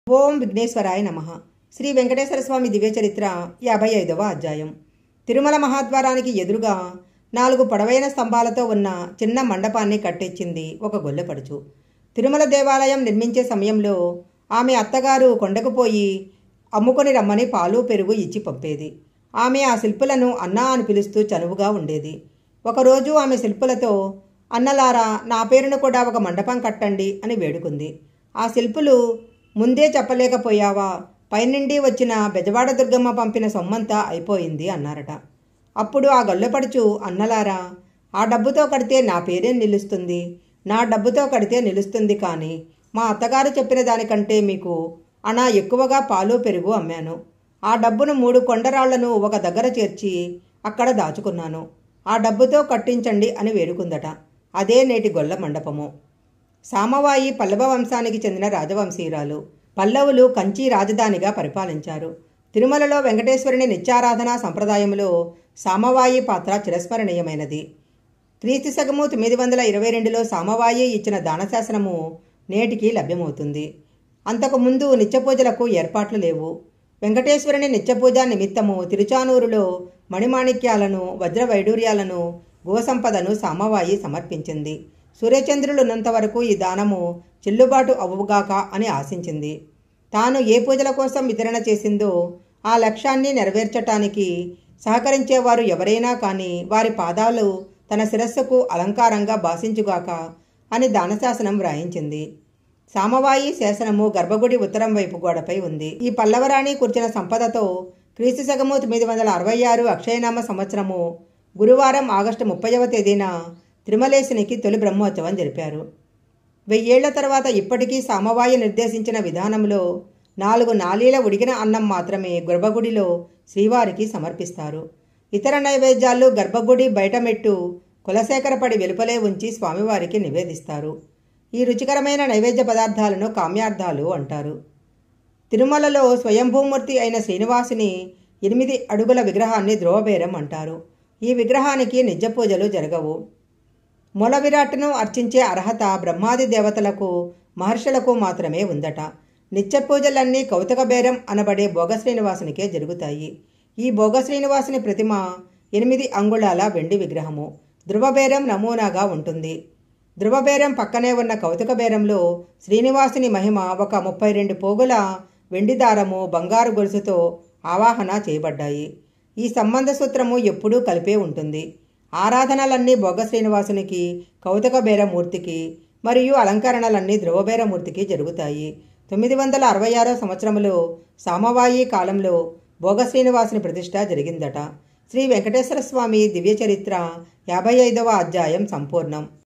ఓం విఘ్నేశ్వరాయ నమః. శ్రీ వెంకటేశ్వర స్వామి దివ్య చరిత్ర 55వ అధ్యాయం. తిరుమల మహాద్వారానికి ఎదురుగా 4 పొడవైన స్తంభాలతో ఉన్న చిన్న మండపాన్ని కట్టించింది ఒక గొల్లపడుచు. తిరుమల దేవాలయం నిర్మించే సమయంలో ఆమె అత్తగారు కొండకు పోయి అమ్ముకొని రమ్మని పాలు పెరుగు ఇచ్చి పంపేది. ఆమె ఆ శిల్పులను అన్నా అని పిలుస్తూ చనువుగా ఉండేది. ఒకరోజు ఆమె శిల్పులతో, అన్నలారా, నా పేరును కూడా ఒక మండపం కట్టండి అని వేడుకుంది. ఆ శిల్పులు, ముందే చెప్పలేకపోయావా, పైనుండి వచ్చిన బెజవాడ దుర్గమ్మ పంపిన సొమ్మంతా అయిపోయింది అన్నారట. అప్పుడు ఆ గొల్లపడుచు, అన్నలారా, ఆ డబ్బుతో కడితే నా పేరేం నిలుస్తుంది? నా డబ్బుతో కడితే నిలుస్తుంది, కానీ మా అత్తగారు చెప్పిన దానికంటే మీకు అనా ఎక్కువగా పాలు పెరుగు అమ్మాను. ఆ డబ్బును 3 కొండరాళ్లను ఒక దగ్గర చేర్చి అక్కడ దాచుకున్నాను. ఆ డబ్బుతో కట్టించండి అని వేడుకుందట. అదే నేటి గొల్ల మండపము. సామవాయి పల్లవ వంశానికి చెందిన రాజవంశీయురాలు. పల్లవులు కంచి రాజధానిగా పరిపాలించారు. తిరుమలలో వెంకటేశ్వరుని నిత్యారాధనా సంప్రదాయంలో సామవాయి పాత్ర చిరస్మరణీయమైనది. క్రీస్తు శకము 922లో సామవాయి ఇచ్చిన దానశాసనము నేటికి లభ్యమవుతుంది. అంతకుముందు నిత్యపూజలకు ఏర్పాట్లు లేవు. వెంకటేశ్వరుని నిత్యపూజ నిమిత్తము తిరుచానూరులో మణిమాణిక్యాలను, వజ్ర వైడూర్యాలను, గోసంపదను సామవాయి సమర్పించింది. సూర్యచంద్రులున్నంత వరకు ఈ దానము చెల్లుబాటు అవ్వుగాక అని ఆశించింది. తాను ఏ పూజల కోసం వితరణ చేసిందో ఆ లక్ష్యాన్ని నెరవేర్చటానికి సహకరించేవారు ఎవరైనా కానీ వారి పాదాలు తన శిరస్సుకు అలంకారంగా భాషించుగాక అని దానశాసనం వ్రాయించింది. సామవాయి శాసనము గర్భగుడి ఉత్తరం వైపు గోడపై ఉంది. ఈ పల్లవరాణి కూర్చిన సంపదతో క్రీస్తు శకము 966 అక్షయనామ సంవత్సరము గురువారం ఆగస్టు 30వ తేదీన తిరుమలేశునికి తొలి బ్రహ్మోత్సవం జరిపారు. 1000 ఏళ్ల తర్వాత ఇప్పటికీ సామవాయి నిర్దేశించిన విధానంలో 4 నాళీల ఉడికిన అన్నం మాత్రమే గర్భగుడిలో శ్రీవారికి సమర్పిస్తారు. ఇతర నైవేద్యాలు గర్భగుడి బయట మెట్టు కులశేఖరపడి వెలుపలే ఉంచి స్వామివారికి నివేదిస్తారు. ఈ రుచికరమైన నైవేద్య పదార్థాలను కామ్యార్థాలు అంటారు. తిరుమలలో స్వయంభూమూర్తి అయిన శ్రీనివాసుని 8 అడుగుల విగ్రహాన్ని ధ్రువబేరం అంటారు. ఈ విగ్రహానికి నిజ పూజలు జరగవు. మూల విరాట్ను అర్చించే అర్హత బ్రహ్మాది దేవతలకు, మహర్షులకు మాత్రమే ఉందట. నిత్య పూజలన్నీ కౌతుక బేరం అనబడే భోగ శ్రీనివాసునికే జరుగుతాయి. ఈ భోగ శ్రీనివాసుని ప్రతిమ 8 అంగుళాల వెండి విగ్రహము. ధ్రువబేరం నమూనాగా ఉంటుంది. ధ్రువబేరం పక్కనే ఉన్న కౌతుక బేరంలో శ్రీనివాసుని మహిమ ఒక 32 పోగుల వెండి దారము, బంగారు గొలుసుతో ఆవాహన చేయబడ్డాయి. ఈ సంబంధ సూత్రము ఎప్పుడూ కలిపే ఉంటుంది. ఆరాధనలన్నీ భోగ శ్రీనివాసునికి, కౌతుక బేరమూర్తికి మరియు అలంకరణలన్నీ ధ్రువబేరమూర్తికి జరుగుతాయి. 966వ సంవత్సరంలో సామవాయి కాలంలో భోగ శ్రీనివాసుని ప్రతిష్ట జరిగిందట. శ్రీ వెంకటేశ్వర స్వామి దివ్య చరిత్ర 55వ అధ్యాయం సంపూర్ణం.